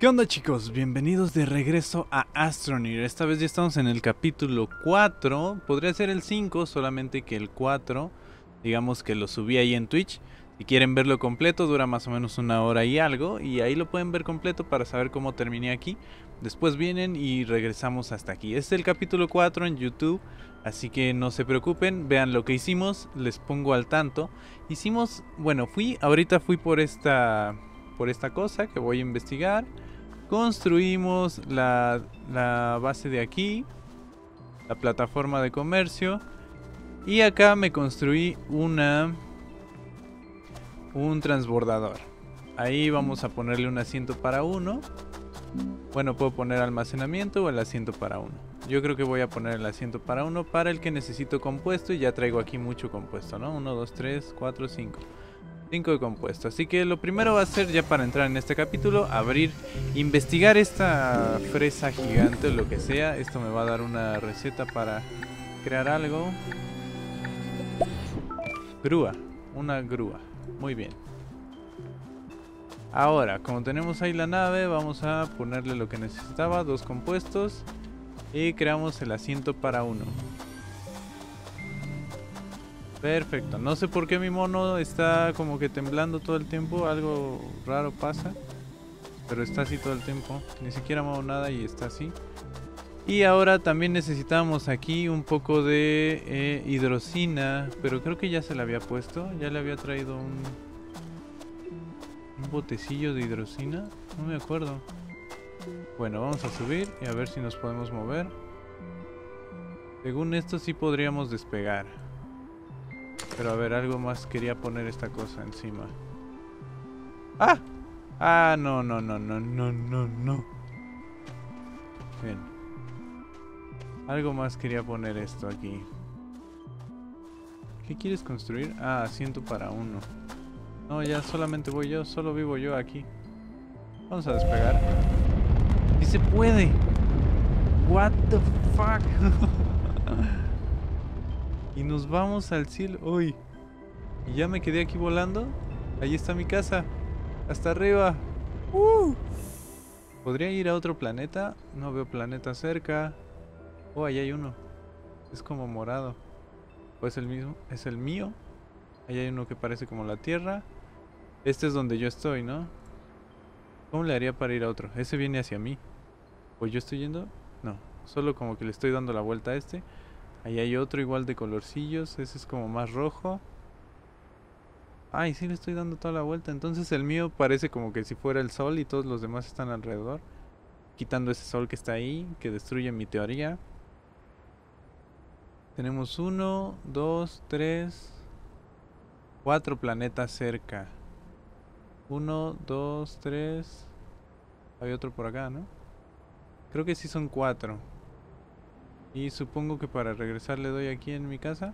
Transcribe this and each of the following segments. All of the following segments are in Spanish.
¿Qué onda, chicos? Bienvenidos de regreso a Astroneer. Esta vez ya estamos en el capítulo 4. Podría ser el 5, solamente que el 4, digamos que lo subí ahí en Twitch. Si quieren verlo completo, dura más o menos 1 hora y algo. Y ahí lo pueden ver completo para saber cómo terminé aquí. Después vienen y regresamos hasta aquí. Este es el capítulo 4 en YouTube. Así que no se preocupen, vean lo que hicimos, les pongo al tanto. Hicimos, bueno, ahorita fui por esta cosa que voy a investigar. Construimos la base de aquí, la plataforma de comercio, y acá me construí un transbordador. Ahí vamos a ponerle un asiento para uno. Bueno, puedo poner almacenamiento o el asiento para uno. Yo creo que voy a poner el asiento para uno para el que necesito compuesto, y ya traigo aquí mucho compuesto, ¿no? 1, 2, 3, 4, 5. 5 de compuesto. Así que lo primero va a ser, ya para entrar en este capítulo, investigar esta fresa gigante o lo que sea. Esto me va a dar una receta para crear algo. Grúa, una grúa. Muy bien. Ahora, como tenemos ahí la nave, vamos a ponerle lo que necesitaba, 2 compuestos, y creamos el asiento para uno. Perfecto, no sé por qué mi mono está como que temblando todo el tiempo, algo raro pasa, pero está así todo el tiempo, ni siquiera muevo nada y está así. Y ahora también necesitamos aquí un poco de hidrocina, pero creo que ya se la había puesto, ya le había traído un botecillo de hidrocina, no me acuerdo. Bueno, vamos a subir y a ver si nos podemos mover. Según esto sí podríamos despegar. Pero a ver, algo más quería poner esta cosa encima. ¡Ah! ¡Ah! No. Bien. Algo más quería poner esto aquí. ¿Qué quieres construir? Ah, asiento para uno. No, ya solamente voy yo, solo vivo yo aquí. Vamos a despegar. ¡Sí se puede! What the fuck. Y nos vamos al cielo. Uy. Y ya me quedé aquí volando. Ahí está mi casa. Hasta arriba. ¿Podría ir a otro planeta? No veo planeta cerca. Oh, ahí hay uno. Es como morado. ¿O es el mismo? Es el mío. Ahí hay uno que parece como la Tierra. Este es donde yo estoy, ¿no? ¿Cómo le haría para ir a otro? Ese viene hacia mí. ¿O yo estoy yendo? No. Solo como que le estoy dando la vuelta a este. Ahí hay otro igual de colorcillos. Ese es como más rojo. Ay, sí le estoy dando toda la vuelta. Entonces el mío parece como que si fuera el sol y todos los demás están alrededor. Quitando ese sol que está ahí, que destruye mi teoría. Tenemos 1, 2, 3, 4 planetas cerca. 1, 2, 3. Hay otro por acá, ¿no? Creo que sí son 4. Y supongo que para regresar le doy aquí en mi casa.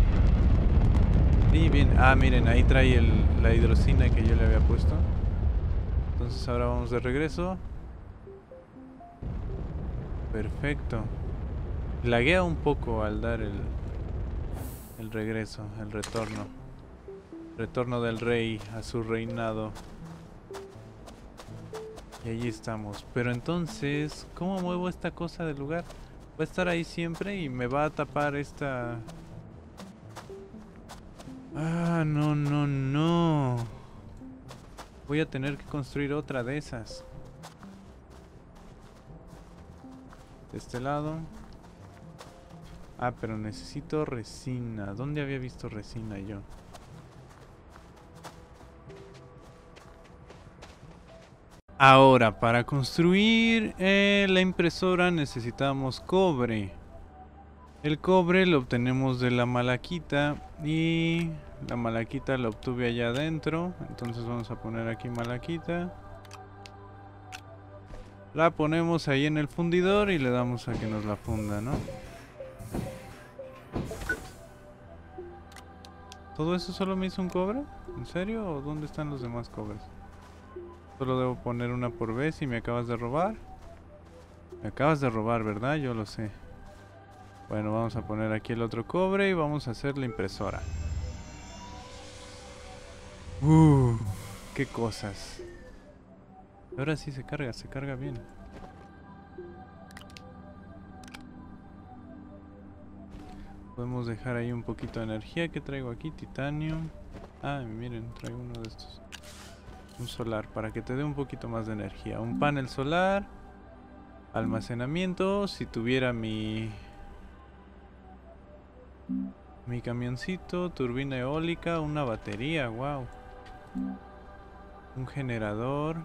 Sí, bien. Ah, miren, ahí trae la hidrocina que yo le había puesto. Entonces ahora vamos de regreso. Perfecto. Laguea un poco al dar el regreso, el retorno. Retorno del rey a su reinado. Y ahí estamos. Pero entonces, ¿cómo muevo esta cosa del lugar? Va a estar ahí siempre y me va a tapar esta... Ah, no. Voy a tener que construir otra de esas. De este lado. Ah, pero necesito resina. ¿Dónde había visto resina yo? Ahora, para construir la impresora necesitamos cobre. El cobre lo obtenemos de la malaquita y la malaquita la obtuve allá adentro. Entonces vamos a poner aquí malaquita. La ponemos ahí en el fundidor y le damos a que nos la funda, ¿no? ¿Todo eso solo me hizo un cobre? ¿En serio? ¿O dónde están los demás cobres? Solo debo poner una por vez y me acabas de robar. Me acabas de robar, ¿verdad? Yo lo sé. Bueno, vamos a poner aquí el otro cobre y vamos a hacer la impresora. ¡Qué cosas! Ahora sí se carga bien. Podemos dejar ahí un poquito de energía. Que traigo aquí? Titanio. Ah, miren, traigo uno de estos. Un solar, para que te dé un poquito más de energía. Un panel solar. Almacenamiento. Si tuviera mi camioncito. Turbina eólica. Una batería, wow. Un generador.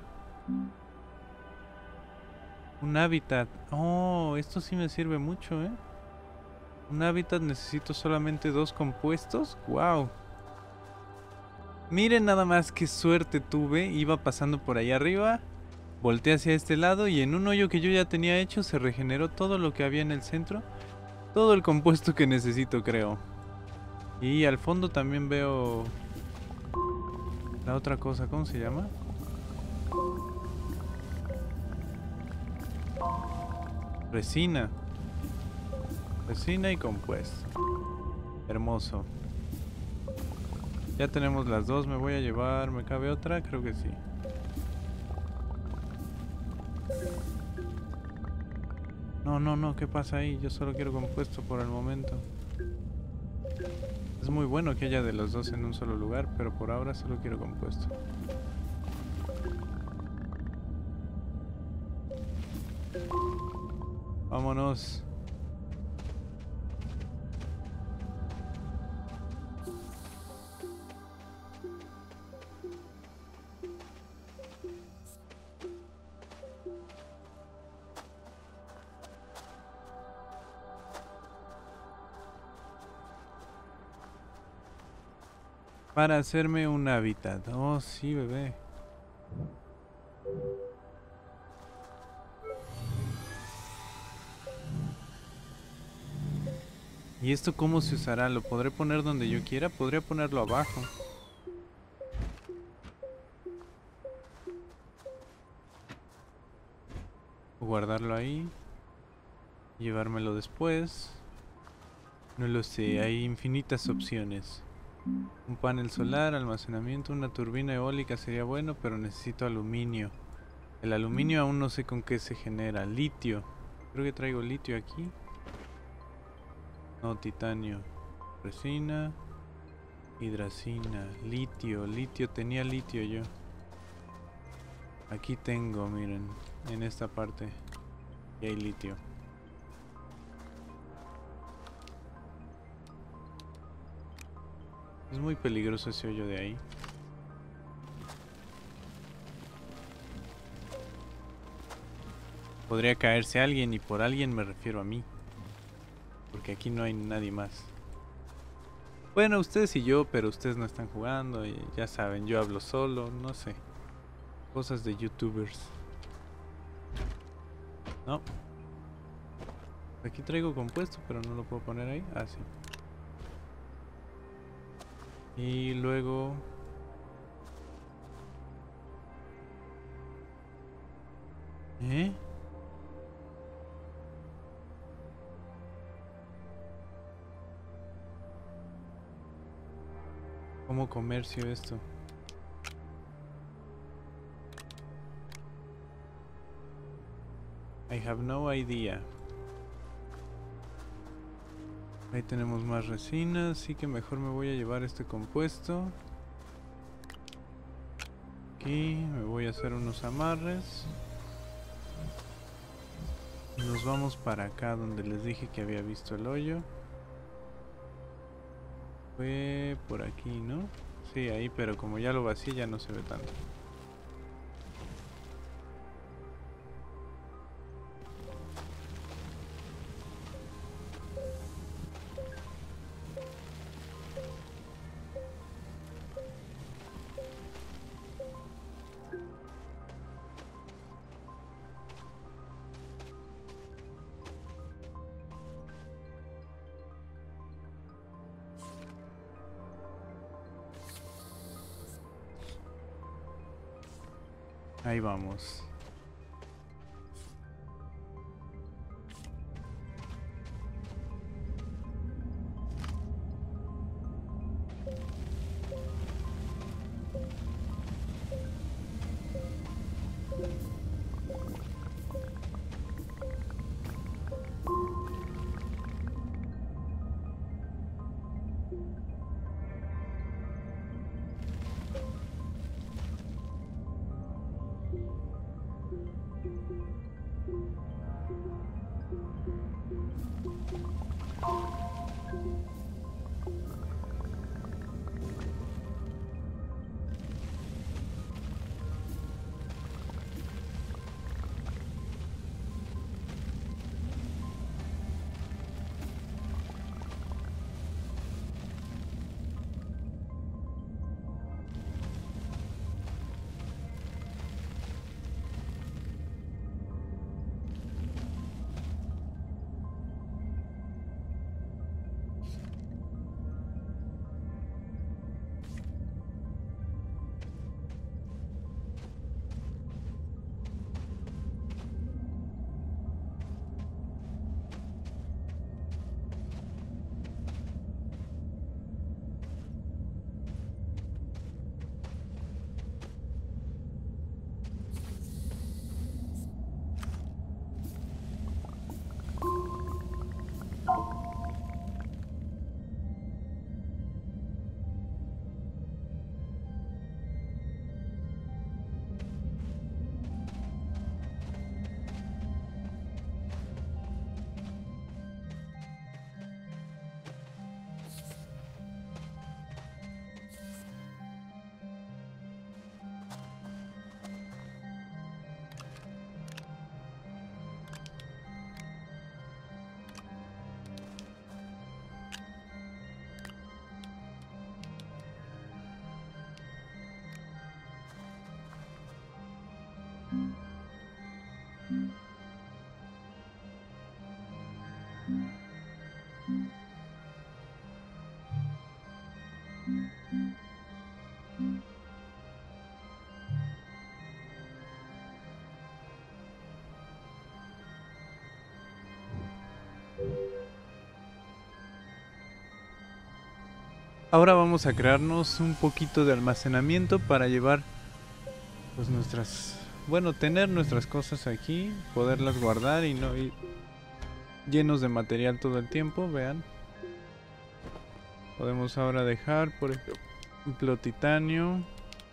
Un hábitat. Oh, esto sí me sirve mucho, ¿eh? Un hábitat necesito solamente 2 compuestos. Wow. Miren nada más qué suerte tuve. Iba pasando por ahí arriba. Volteé hacia este lado y en un hoyo que yo ya tenía hecho se regeneró todo lo que había en el centro. Todo el compuesto que necesito, creo. Y al fondo también veo la otra cosa. ¿Cómo se llama? Resina. Resina y compuesto. Hermoso. Ya tenemos las dos. Me voy a llevar. ¿Me cabe otra? Creo que sí. No. ¿Qué pasa ahí? Yo solo quiero compuesto por el momento. Es muy bueno que haya de los dos en un solo lugar, pero por ahora solo quiero compuesto. Vámonos. Para hacerme un hábitat. Oh, sí, bebé. ¿Y esto cómo se usará? ¿Lo podré poner donde yo quiera? Podría ponerlo abajo. O guardarlo ahí. Llevármelo después. No lo sé, hay infinitas opciones. Un panel solar, almacenamiento, una turbina eólica sería bueno, pero necesito aluminio. El aluminio aún no sé con qué se genera. Litio. Creo que traigo litio aquí. No, titanio. Resina. Hidracina. Litio. Litio. Tenía litio yo. Aquí tengo, miren. En esta parte. Y hay litio. Es muy peligroso ese hoyo de ahí. Podría caerse alguien y por alguien me refiero a mí. Porque aquí no hay nadie más. Bueno, ustedes y yo, pero ustedes no están jugando y ya saben, yo hablo solo, no sé. Cosas de youtubers. No. Aquí traigo compuesto, pero no lo puedo poner ahí. Ah, sí. Y luego... ¿Eh? ¿Cómo comercio esto? I have no idea. Ahí tenemos más resina, así que mejor me voy a llevar este compuesto. Aquí me voy a hacer unos amarres. Y nos vamos para acá donde les dije que había visto el hoyo. Fue por aquí, ¿no? Sí, ahí, pero como ya lo vacié ya no se ve tanto. Ahí vamos. Ahora vamos a crearnos un poquito de almacenamiento para llevar pues nuestras... Bueno, tener nuestras cosas aquí, poderlas guardar y no ir llenos de material todo el tiempo, vean. Podemos ahora dejar, por ejemplo, titanio.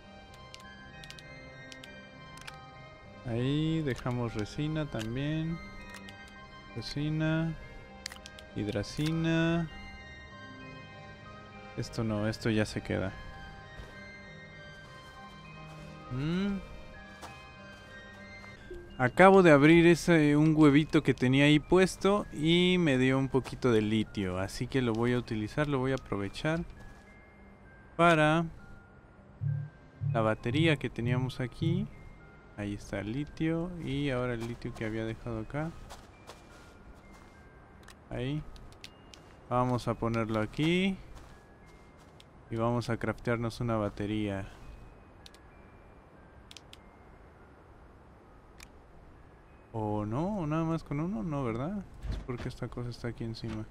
Ahí dejamos resina también. Resina. Hidracina. Esto no, esto ya se queda. Acabo de abrir un huevito que tenía ahí puesto y me dio un poquito de litio, así que lo voy a utilizar, lo voy a aprovechar para la batería que teníamos aquí. Ahí está el litio y ahora el litio que había dejado acá. Ahí. Vamos a ponerlo aquí y vamos a craftearnos una batería. ¿O no? ¿O nada más con uno? No, ¿verdad? Es porque esta cosa está aquí encima.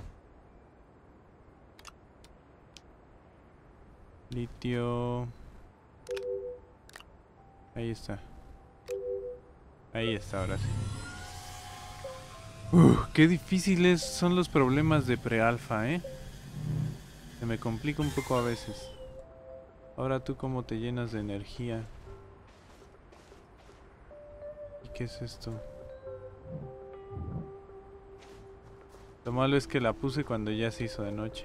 Litio. Ahí está. Ahí está, ahora sí. Qué difíciles son los problemas de pre-alfa, ¿eh? Se me complica un poco a veces. Ahora tú cómo te llenas de energía. ¿Y qué es esto? Lo malo es que la puse cuando ya se hizo de noche.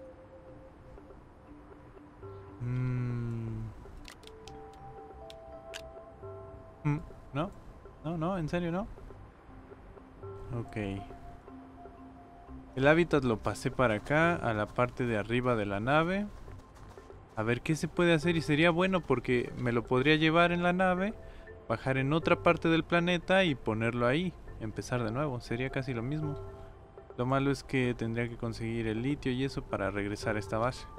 ¿No? No, en serio no. Ok. El hábitat lo pasé para acá, a la parte de arriba de la nave. A ver qué se puede hacer y sería bueno porque me lo podría llevar en la nave, bajar en otra parte del planeta y ponerlo ahí, empezar de nuevo, sería casi lo mismo. Lo malo es que tendría que conseguir el litio y eso para regresar a esta base.